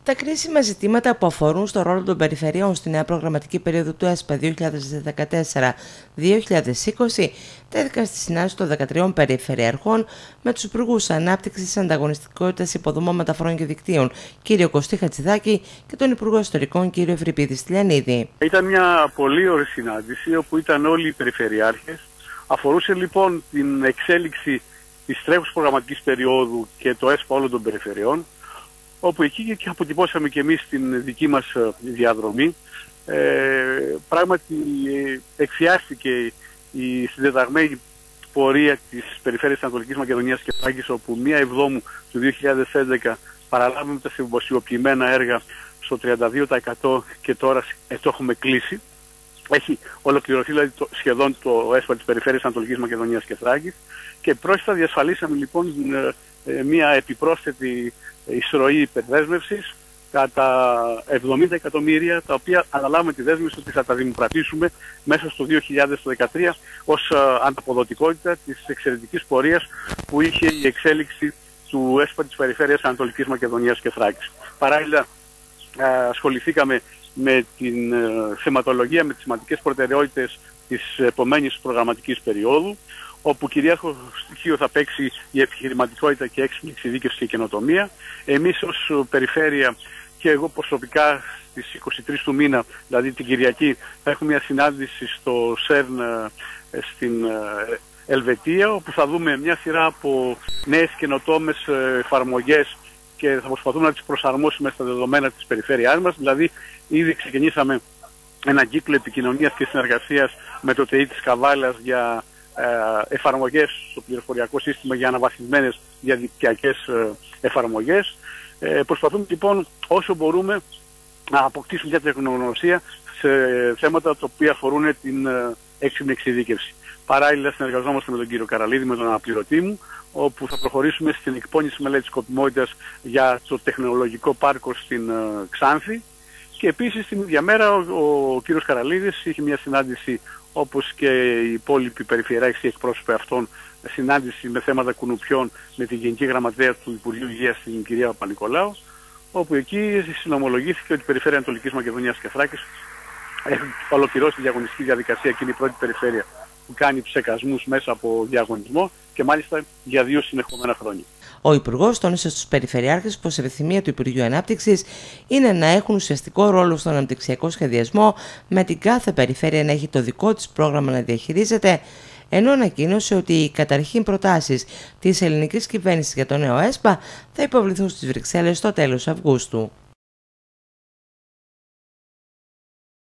Τα κρίσιμα ζητήματα που αφορούν στο ρόλο των περιφερειών στη νέα προγραμματική περίοδο του ΕΣΠΑ 2014-2020 τέθηκαν στη συνάντηση των 13 περιφερειαρχών με τους Υπουργούς Ανάπτυξης, Ανταγωνιστικότητας, Υποδομών, Μεταφορών και Δικτύων, κύριο Κωστή Χατζηδάκη, και τον Υπουργό Ιστορικών, κύριο Ευρυπίδη Στυλιανίδη. Ήταν μια πολύ ωραία συνάντηση όπου ήταν όλοι οι περιφερειάρχες. Αφορούσε λοιπόν την εξέλιξη της τρέχουσας προγραμματικής περίοδου και το ΕΣΠΑ όλων των περιφερειών, όπου εκεί και αποτυπώσαμε και εμείς την δική μας διαδρομή. Πράγματι εκφιάστηκε η συντεταγμένη πορεία της Περιφέρειας Ανατολικής Μακεδονίας και Θράκης, όπου 1 Εβδόμου του 2011 παραλάβουμε τα συμβασιοποιημένα έργα στο 32% και τώρα το έχουμε κλείσει. Έχει ολοκληρωθεί δηλαδή σχεδόν το ΕΣΠΑ της Περιφέρειας Ανατολικής Μακεδονίας και Θράκης, και πρόσθετα διασφαλίσαμε λοιπόν μια επιπρόσθετη εισρωή υπερδέσμευσης κατά 70 εκατομμύρια, τα οποία αναλάβουμε τη δέσμευση ότι θα τα δημοπρατήσουμε μέσα στο 2013 ως ανταποδοτικότητα της εξαιρετικής πορείας που είχε η εξέλιξη του ΕΣΠΑ της Περιφέρειας Ανατολικής Μακεδονίας και Θράκης. Παράλληλα ασχοληθήκαμε με την θεματολογία, με τις σημαντικές προτεραιότητες της επομένης προγραμματικής περίοδου, όπου κυρίαρχο στοιχείο θα παίξει η επιχειρηματικότητα και έξυπνη εξειδίκευση και καινοτομία. Εμείς ως περιφέρεια και εγώ προσωπικά στις 23 του μήνα, δηλαδή την Κυριακή, θα έχουμε μια συνάντηση στο ΣΕΡΝ στην Ελβετία, όπου θα δούμε μια σειρά από νέες καινοτόμες εφαρμογές και θα προσπαθούμε να τις προσαρμόσουμε στα δεδομένα της περιφέρειάς μας. Δηλαδή ήδη ξεκινήσαμε έναν κύκλο επικοινωνίας και συνεργασίας με το ΤΕΙ της Καβάλας για εφαρμογές στο πληροφοριακό σύστημα, για αναβαθμισμένες διαδικτυακές εφαρμογές. Προσπαθούμε λοιπόν όσο μπορούμε να αποκτήσουμε μια τεχνογνωσία σε θέματα τα οποία αφορούν την έξυπνη εξειδίκευση. Παράλληλα συνεργαζόμαστε με τον κύριο Καραλίδη, με τον αναπληρωτή μου, όπου θα προχωρήσουμε στην εκπόνηση μελέτης σκοπιμότητας για το τεχνολογικό πάρκο στην Ξάνθη. Και επίσης την ίδια μέρα ο κύριος Καραλίδης είχε μια συνάντηση, όπως και οι υπόλοιποι περιφερειάρχες και εκπρόσωποι αυτών, συνάντηση με θέματα κουνουπιών με την Γενική Γραμματέα του Υπουργείου Υγείας, την κυρία Παπα-Νικολάου, όπου εκεί συνομολογήθηκε ότι η Περιφέρεια Ανατολικής Μακεδονίας και Θράκης έχει ολοκληρώσει τη διαγωνιστική διαδικασία και είναι η πρώτη περιφέρεια που κάνει ψεκασμούς μέσα από διαγωνισμό, και μάλιστα για 2 συνεχόμενα χρόνια. Ο Υπουργός τόνισε στους περιφερειάρχες πως η επιθυμία του Υπουργείου Ανάπτυξης είναι να έχουν ουσιαστικό ρόλο στον αναπτυξιακό σχεδιασμό, με την κάθε περιφέρεια να έχει το δικό της πρόγραμμα να διαχειρίζεται, ενώ ανακοίνωσε ότι οι καταρχήν προτάσεις της ελληνικής κυβέρνησης για το νέο ΕΣΠΑ θα υποβληθούν στις Βρυξέλλες στο τέλος Αυγούστου.